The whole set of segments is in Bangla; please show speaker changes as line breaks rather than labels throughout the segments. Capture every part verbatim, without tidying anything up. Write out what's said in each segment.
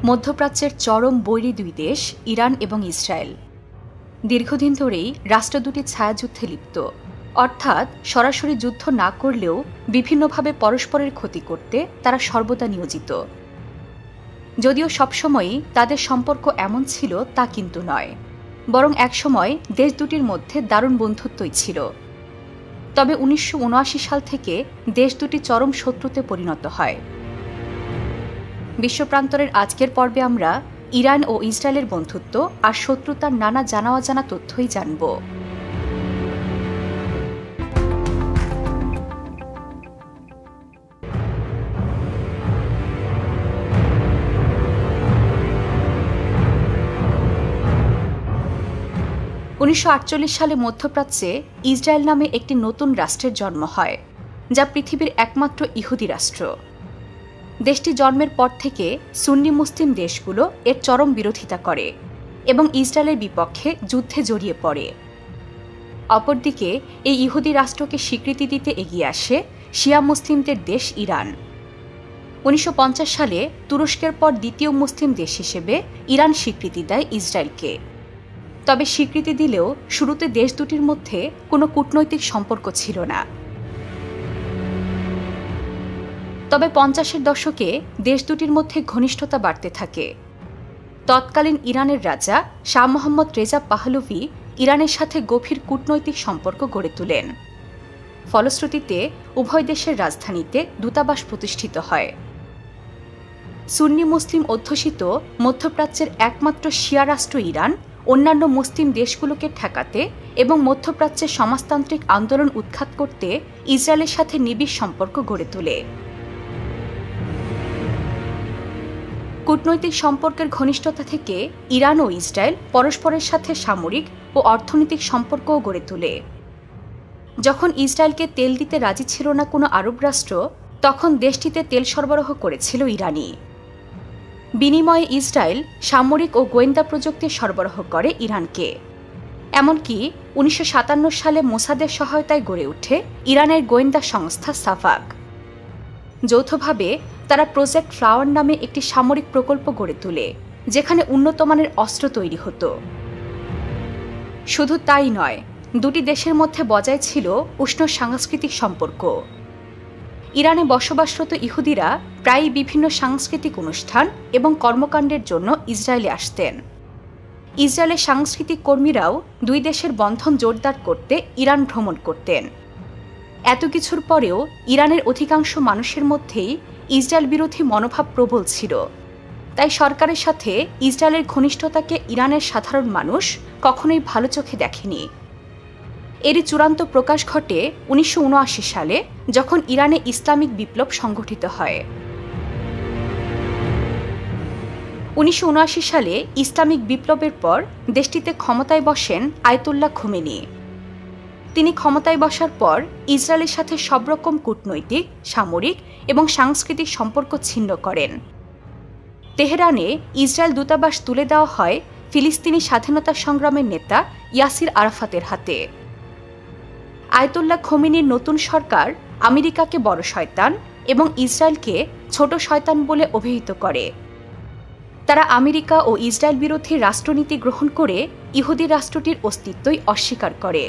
মধ্যপ্রাচ্যের চরম বৈরী দুই দেশ ইরান এবং ইসরায়েল। দীর্ঘদিন ধরেই রাষ্ট্র দুটি ছায়াযুদ্ধে লিপ্ত, অর্থাৎ সরাসরি যুদ্ধ না করলেও বিভিন্নভাবে পরস্পরের ক্ষতি করতে তারা সর্বদা নিয়োজিত। যদিও সবসময়ই তাদের সম্পর্ক এমন ছিল তা কিন্তু নয়, বরং একসময় দেশ দুটির মধ্যে দারুণ বন্ধুত্বই ছিল। তবে উনিশশো উনআশি সাল থেকে দেশ দুটি চরম শত্রুতে পরিণত হয়। বিশ্বপ্রান্তরের আজকের পর্বে আমরা ইরান ও ইসরায়েলের বন্ধুত্ব আর শত্রুতার নানা জানা অজানা তথ্যই জানব। উনিশশো আটচল্লিশ সালে মধ্যপ্রাচ্যে ইসরায়েল নামে একটি নতুন রাষ্ট্রের জন্ম হয়, যা পৃথিবীর একমাত্র ইহুদি রাষ্ট্র। দেশটি জন্মের পর থেকে সুন্নি মুসলিম দেশগুলো এর চরম বিরোধিতা করে এবং ইসরায়েলের বিপক্ষে যুদ্ধে জড়িয়ে পড়ে। অপরদিকে এই ইহুদি রাষ্ট্রকে স্বীকৃতি দিতে এগিয়ে আসে শিয়া মুসলিমদের দেশ ইরান। উনিশশো পঞ্চাশ সালে তুরস্কের পর দ্বিতীয় মুসলিম দেশ হিসেবে ইরান স্বীকৃতি দেয় ইসরায়েলকে। তবে স্বীকৃতি দিলেও শুরুতে দেশ দুটির মধ্যে কোনো কূটনৈতিক সম্পর্ক ছিল না। তবে পঞ্চাশের দশকে দেশ দুটির মধ্যে ঘনিষ্ঠতা বাড়তে থাকে। তৎকালীন ইরানের রাজা শাহ মোহাম্মদ রেজা পাহলভি ইরানের সাথে গভীর কূটনৈতিক সম্পর্ক গড়ে তোলেন। ফলশ্রুতিতে উভয় দেশের রাজধানীতে দূতাবাস প্রতিষ্ঠিত হয়। সুন্নি মুসলিম অধ্যুষিত মধ্যপ্রাচ্যের একমাত্র শিয়া রাষ্ট্র ইরান অন্যান্য মুসলিম দেশগুলোকে ঠেকাতে এবং মধ্যপ্রাচ্যের সমাজতান্ত্রিক আন্দোলন উৎখাত করতে ইসরায়েলের সাথে নিবিড় সম্পর্ক গড়ে তোলে। কূটনৈতিক সম্পর্কের ঘনিষ্ঠতা থেকে ইরান ও ইসরায়েল পরস্পরের সাথে সামরিক ও অর্থনৈতিক সম্পর্কও গড়ে তোলে। যখন ইসরায়েলকে তেল দিতে রাজি ছিল না কোনো আরব রাষ্ট্র, তখন দেশটিতে তেল সরবরাহ করেছিল ইরানি। বিনিময়ে ইসরায়েল সামরিক ও গোয়েন্দা প্রযুক্তি সরবরাহ করে ইরানকে। এমনকি উনিশশো সাতান্ন সালে মোসাদের সহায়তায় গড়ে ওঠে ইরানের গোয়েন্দা সংস্থা সাফাক। যৌথভাবে তারা প্রজেক্ট ফ্লাওয়ার নামে একটি সামরিক প্রকল্প গড়ে তোলে, যেখানে উন্নতমানের অস্ত্র তৈরি হতো। শুধু তাই নয়, দুটি দেশের মধ্যে বজায় ছিল উষ্ণ সাংস্কৃতিক সম্পর্ক। ইরানে বসবাসরত ইহুদিরা প্রায়ই বিভিন্ন সাংস্কৃতিক অনুষ্ঠান এবং কর্মকাণ্ডের জন্য ইসরায়েলে আসতেন। ইসরায়েলের সাংস্কৃতিক কর্মীরাও দুই দেশের বন্ধন জোরদার করতে ইরান ভ্রমণ করতেন। এত কিছুর পরেও ইরানের অধিকাংশ মানুষের মধ্যেই ইসরায়েল বিরোধী মনোভাব প্রবল ছিল। তাই সরকারের সাথে ইসরায়েলের ঘনিষ্ঠতাকে ইরানের সাধারণ মানুষ কখনোই ভালো চোখে দেখেনি। এরই চূড়ান্ত প্রকাশ ঘটে উনিশশো উনআশি সালে, যখন ইরানে ইসলামিক বিপ্লব সংঘটিত হয়। উনিশশো উনআশি সালে ইসলামিক বিপ্লবের পর দেশটিতে ক্ষমতায় বসেন আয়াতুল্লাহ খোমেনি। তিনি ক্ষমতায় বসার পর ইসরায়েলের সাথে সব রকম কূটনৈতিক, সামরিক এবং সাংস্কৃতিক সম্পর্ক ছিন্ন করেন। তেহরানে ইসরায়েল দূতাবাস তুলে দেওয়া হয় ফিলিস্তিনি স্বাধীনতা সংগ্রামের নেতা ইয়াসির আরাফাতের হাতে। আয়াতুল্লাহ খোমেনির নতুন সরকার আমেরিকাকে বড় শয়তান এবং ইসরায়েলকে ছোট শয়তান বলে অভিহিত করে। তারা আমেরিকা ও ইসরায়েল বিরোধী রাষ্ট্রনীতি গ্রহণ করে ইহুদি রাষ্ট্রটির অস্তিত্বই অস্বীকার করে।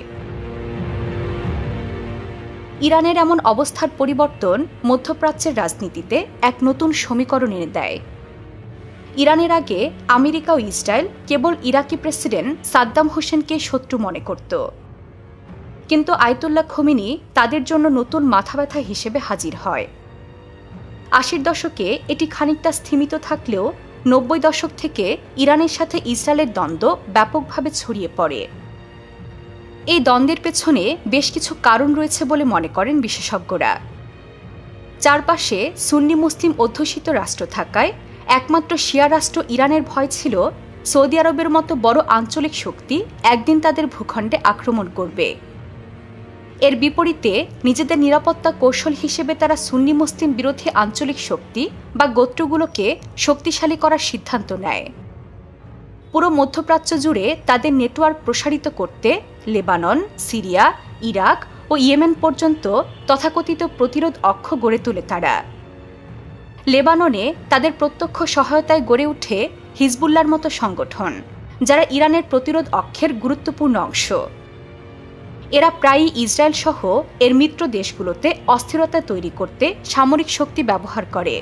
ইরানের এমন অবস্থার পরিবর্তন মধ্যপ্রাচ্যের রাজনীতিতে এক নতুন সমীকরণ এনে দেয়। ইরানের আগে আমেরিকা ও ইসরায়েল কেবল ইরাকি প্রেসিডেন্ট সাদ্দাম হোসেনকে শত্রু মনে করত। কিন্তু আয়াতুল্লাহ খোমেনি তাদের জন্য নতুন মাথা ব্যথা হিসেবে হাজির হয়। আশির দশকে এটি খানিকটা স্থিমিত থাকলেও নব্বই দশক থেকে ইরানের সাথে ইসরায়েলের দ্বন্দ্ব ব্যাপকভাবে ছড়িয়ে পড়ে। এই দ্বন্দ্বের পেছনে বেশ কিছু কারণ রয়েছে বলে মনে করেন বিশেষজ্ঞরা। চারপাশে সুন্নি মুসলিম অধ্যুষিত রাষ্ট্র থাকায় একমাত্র শিয়া রাষ্ট্র ইরানের ভয় ছিল সৌদি আরবের মতো বড় আঞ্চলিক শক্তি একদিন তাদের ভূখণ্ডে আক্রমণ করবে। এর বিপরীতে নিজেদের নিরাপত্তা কৌশল হিসেবে তারা সুন্নি মুসলিম বিরোধী আঞ্চলিক শক্তি বা গোত্রগুলোকে শক্তিশালী করার সিদ্ধান্ত নেয়। পুরো মধ্যপ্রাচ্য জুড়ে তাদের নেটওয়ার্ক প্রসারিত করতে লেবানন, সিরিয়া, ইরাক ও ইয়েমেন পর্যন্ত তথাকথিত প্রতিরোধ অক্ষ গড়ে তোলে তারা। লেবাননে তাদের প্রত্যক্ষ সহায়তায় গড়ে ওঠে হিজবুল্লাহর মতো সংগঠন, যারা ইরানের প্রতিরোধ অক্ষের গুরুত্বপূর্ণ অংশ। এরা প্রায়ই ইসরায়েল সহ এর মিত্র দেশগুলোতে অস্থিরতা তৈরি করতে সামরিক শক্তি ব্যবহার করে।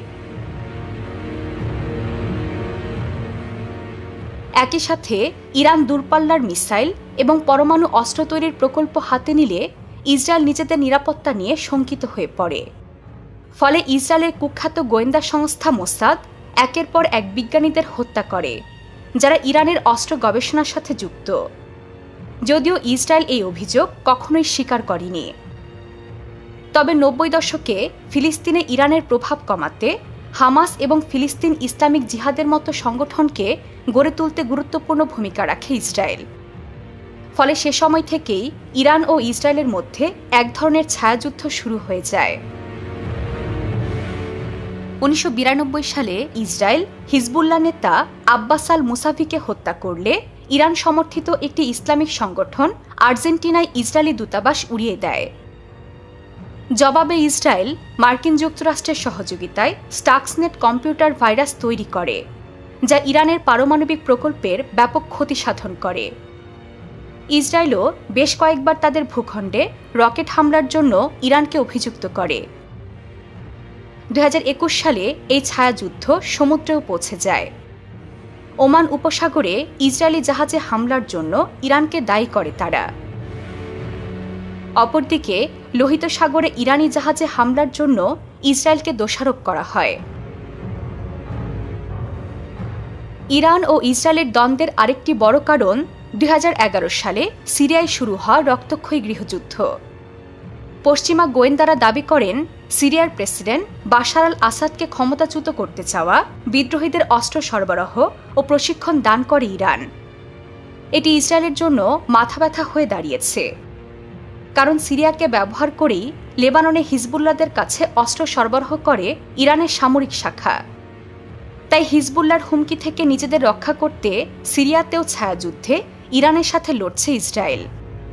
একই সাথে ইরান দূরপাল্লার মিসাইল এবং পরমাণু অস্ত্র তৈরির প্রকল্প হাতে নিলে ইসরায়েল নিজেদের নিরাপত্তা নিয়ে শঙ্কিত হয়ে পড়ে। ফলে ইসরায়েলের কুখ্যাত গোয়েন্দা সংস্থা মোসাদ একের পর এক বিজ্ঞানীদের হত্যা করে, যারা ইরানের অস্ত্র গবেষণার সাথে যুক্ত। যদিও ইসরায়েল এই অভিযোগ কখনোই স্বীকার করেনি। তবে নব্বই দশকে ফিলিস্তিনে ইরানের প্রভাব কমাতে হামাস এবং ফিলিস্তিন ইসলামিক জিহাদের মতো সংগঠনকে গড়ে তুলতে গুরুত্বপূর্ণ ভূমিকা রাখে ইসরায়েল। ফলে সে সময় থেকেই ইরান ও ইসরায়েলের মধ্যে এক ধরনের ছায়াযুদ্ধ শুরু হয়ে যায়। উনিশশো বিরানব্বই সালে ইসরায়েল হিজবুল্লাহ নেতা আব্বাস আল মুসাভিকে হত্যা করলে ইরান সমর্থিত একটি ইসলামিক সংগঠন আর্জেন্টিনায় ইসরায়েলি দূতাবাস উড়িয়ে দেয়। জবাবে ইসরায়েল মার্কিন যুক্তরাষ্ট্রের সহযোগিতায় স্টাক্সনেট কম্পিউটার ভাইরাস তৈরি করে, যা ইরানের পারমাণবিক প্রকল্পের ব্যাপক ক্ষতি সাধন করে। ইসরায়েলও বেশ কয়েকবার তাদের ভূখণ্ডে রকেট হামলার জন্য ইরানকে অভিযুক্ত করে। দুই হাজার একুশ সালে এই ছায়াযুদ্ধ সমুদ্রেও পৌঁছে যায়। ওমান উপসাগরে ইসরায়েলি জাহাজে হামলার জন্য ইরানকে দায়ী করে তারা। অপরদিকে লোহিত সাগরে ইরানি জাহাজে হামলার জন্য ইসরায়েলকে দোষারোপ করা হয়। ইরান ও ইসরায়েলের দ্বন্দ্বের আরেকটি বড় কারণ দুই হাজার এগারো সালে সিরিয়ায় শুরু হওয়া রক্তক্ষয়ী গৃহযুদ্ধ। পশ্চিমা গোয়েন্দারা দাবি করেন সিরিয়ার প্রেসিডেন্ট বাশার আল আসাদকে ক্ষমতাচ্যুত করতে চাওয়া বিদ্রোহীদের অস্ত্র সরবরাহ ও প্রশিক্ষণ দান করে ইরান। এটি ইসরায়েলের জন্য মাথা ব্যথা হয়ে দাঁড়িয়েছে, কারণ সিরিয়াকে ব্যবহার করেই লেবাননে হিজবুল্লাহদের কাছে অস্ত্র সরবরাহ করে ইরানের সামরিক শাখা। তাই হিজবুল্লাহর হুমকি থেকে নিজেদের রক্ষা করতে সিরিয়াতেও ছায়াযুদ্ধে ইরানের সাথে লড়ছে ইসরায়েল।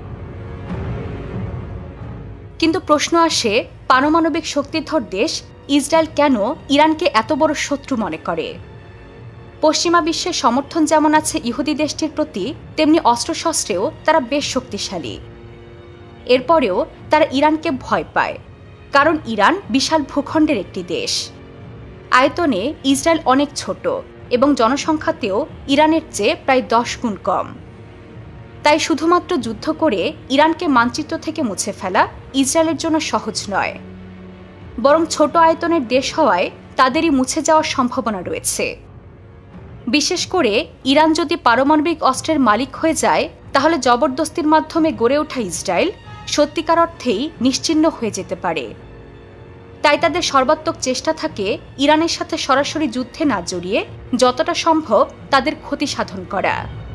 কিন্তু প্রশ্ন আসে, পারমাণবিক শক্তিধর দেশ ইসরায়েল কেন ইরানকে এত বড় শত্রু মনে করে? পশ্চিমা বিশ্বের সমর্থন যেমন আছে ইহুদি দেশটির প্রতি, তেমনি অস্ত্রশস্ত্রেও তারা বেশ শক্তিশালী। এরপরেও তারা ইরানকে ভয় পায়, কারণ ইরান বিশাল ভূখণ্ডের একটি দেশ। আয়তনে ইসরায়েল অনেক ছোট এবং জনসংখ্যাতেও ইরানের চেয়ে প্রায় দশ গুণ কম। তাই শুধুমাত্র যুদ্ধ করে ইরানকে মানচিত্র থেকে মুছে ফেলা ইসরায়েলের জন্য সহজ নয়, বরং ছোট আয়তনের দেশ হওয়ায় তাদেরই মুছে যাওয়ার সম্ভাবনা রয়েছে। বিশেষ করে ইরান যদি পারমাণবিক অস্ত্রের মালিক হয়ে যায়, তাহলে জবরদস্তির মাধ্যমে গড়ে ওঠা ইসরায়েল সত্যিকার অর্থেই নিশ্চিহ্ন হয়ে যেতে পারে। তাই তাদের সর্বাত্মক চেষ্টা থাকে ইরানের সাথে সরাসরি যুদ্ধে না জড়িয়ে যতটা সম্ভব তাদের ক্ষতি সাধন করা।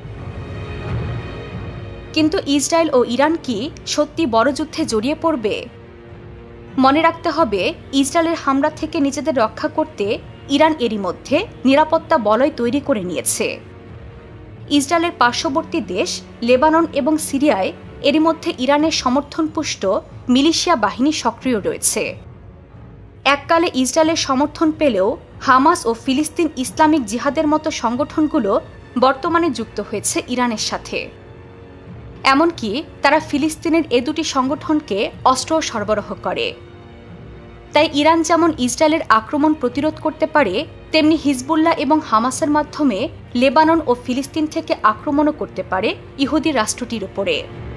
কিন্তু ইসরায়েল ও ইরান কি সত্যি বড় যুদ্ধে জড়িয়ে পড়বে? মনে রাখতে হবে, ইসরায়েলের হামলা থেকে নিজেদের রক্ষা করতে ইরান এরই মধ্যে নিরাপত্তা বলয় তৈরি করে নিয়েছে। ইসরায়েলের পার্শ্ববর্তী দেশ লেবানন এবং সিরিয়ায় এরই মধ্যে ইরানের সমর্থনপুষ্ট মিলিশিয়া বাহিনী সক্রিয় রয়েছে। এককালে ইসরায়েলের সমর্থন পেলেও হামাস ও ফিলিস্তিন ইসলামিক জিহাদের মতো সংগঠনগুলো বর্তমানে যুক্ত হয়েছে ইরানের সাথে। এমনকি তারা ফিলিস্তিনের এ দুটি সংগঠনকে অস্ত্র সরবরাহ করে। তাই ইরান যেমন ইসরায়েলের আক্রমণ প্রতিরোধ করতে পারে, তেমনি হিজবুল্লাহ এবং হামাসের মাধ্যমে লেবানন ও ফিলিস্তিন থেকে আক্রমণও করতে পারে ইহুদি রাষ্ট্রটির উপরে।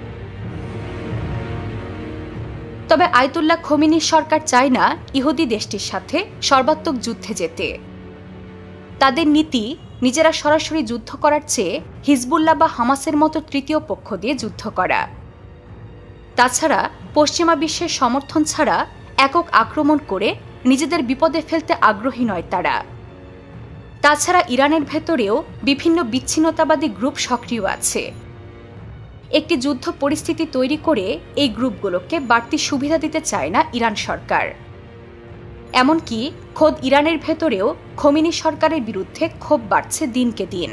তবে আয়াতুল্লাহ খোমেনির সরকার চায় না ইহুদি দেশটির সাথে সর্বাত্মক যুদ্ধে যেতে। তাদের নীতি নিজেরা সরাসরি যুদ্ধ করার চেয়ে হিজবুল্লাহ বা হামাসের মতো তৃতীয় পক্ষ দিয়ে যুদ্ধ করা। তাছাড়া পশ্চিমা বিশ্বের সমর্থন ছাড়া একক আক্রমণ করে নিজেদের বিপদে ফেলতে আগ্রহী নয় তারা। তাছাড়া ইরানের ভেতরেও বিভিন্ন বিচ্ছিন্নতাবাদী গ্রুপ সক্রিয় আছে। একটি যুদ্ধ পরিস্থিতি তৈরি করে এই গ্রুপগুলোকে বাড়তি সুবিধা দিতে চায় না ইরান সরকার। এমনকি খোদ ইরানের ভেতরেও খোমেনি সরকারের বিরুদ্ধে ক্ষোভ বাড়ছে দিনকে দিন।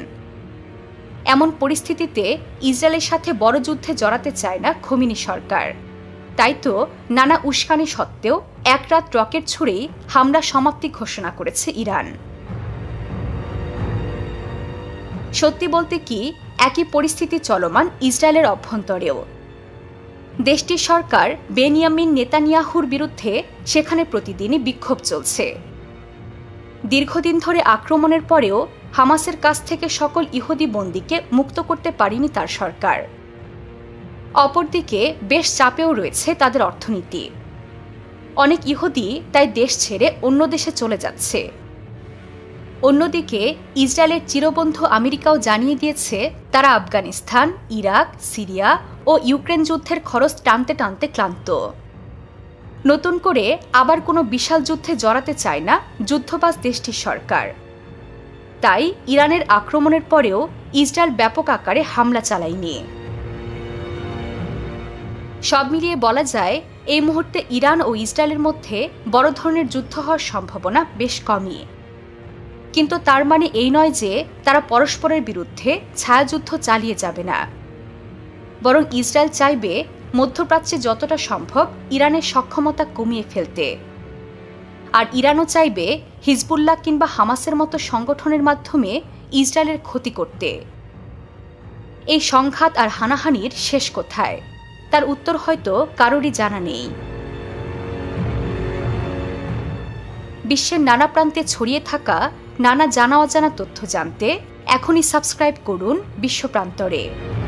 এমন পরিস্থিতিতে ইসরায়েলের সাথে বড় যুদ্ধে জড়াতে চায় না খোমেনি সরকার। তাই তো নানা উস্কানি সত্ত্বেও এক রাত রকেট ছুড়েই হামলা সমাপ্তি ঘোষণা করেছে ইরান। সত্যি বলতে কি, একই পরিস্থিতি চলমান ইসরায়েলের অভ্যন্তরেও। দেশটির সরকার বেনিয়ামিন নেতানিয়াহুর বিরুদ্ধে সেখানে প্রতিদিনই বিক্ষোভ চলছে। দীর্ঘদিন ধরে আক্রমণের পরেও হামাসের কাছ থেকে সকল ইহুদি বন্দীকে মুক্ত করতে পারেনি তার সরকার। অপরদিকে বেশ চাপেও রয়েছে তাদের অর্থনীতি। অনেক ইহুদি তাই দেশ ছেড়ে অন্য দেশে চলে যাচ্ছে। অন্যদিকে ইসরায়েলের চিরবন্ধু আমেরিকাও জানিয়ে দিয়েছে তারা আফগানিস্তান, ইরাক, সিরিয়া ও ইউক্রেন যুদ্ধের খরচ টানতে টানতে ক্লান্ত। নতুন করে আবার কোনো বিশাল যুদ্ধে জড়াতে চায় না যুদ্ধবাজ দেশটির সরকার। তাই ইরানের আক্রমণের পরেও ইসরায়েল ব্যাপক আকারে হামলা চালায়নি। সব মিলিয়ে বলা যায়, এই মুহূর্তে ইরান ও ইসরায়েলের মধ্যে বড় ধরনের যুদ্ধ হওয়ার সম্ভাবনা বেশ কমই। কিন্তু তার মানে এই নয় যে তারা পরস্পরের বিরুদ্ধে ছায়াযুদ্ধ চালিয়ে যাবে না। বরং ইসরায়েল চাইবে মধ্যপ্রাচ্যে যতটা সম্ভব ইরানের সক্ষমতা কমিয়ে ফেলতে। আর ইরানও চাইবে হিজবুল্লাহ কিংবা হামাসের মতো সংগঠনের মাধ্যমে ইসরায়েলের ক্ষতি করতে। এই সংঘাত আর হানাহানির শেষ কোথায়, তার উত্তর হয়তো কারোরই জানা নেই। বিশ্বের নানা প্রান্তে ছড়িয়ে থাকা নানা জানা অজানা তথ্য জানতে এখনই সাবস্ক্রাইব করুন বিশ্বপ্রান্তরে।